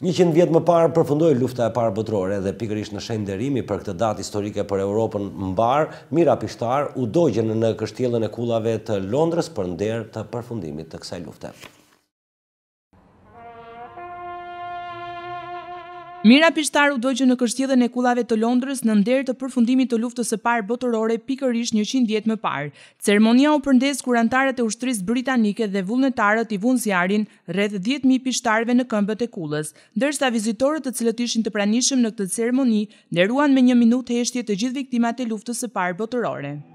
100 vjet më parë përfundoi lufta e parë botërore dhe pikërisht në shenjderimi për këtë datë historike për Europën mbar, Mira Pishtar u dogjën në kështjellën e kullave të Londrës për nder të përfundimit të kësaj lufte. Mira Pishtar u dogjën në kështjellën e kullave të Londrës në nder të përfundimit të luftës së parë botërore pikërisht 100 vjet më parë. Ceremonia u përndes kur anëtarët e ushtrisë britanike dhe vullnetarët i vunë zjarin rreth 10.000 pishtarëve në këmbët e kullës, ndërsa vizitorët të cilët ishin të pranishëm në këtë ceremoni nderuan me 1 minutë heshtje të gjithë viktimat e luftës së parë botërore.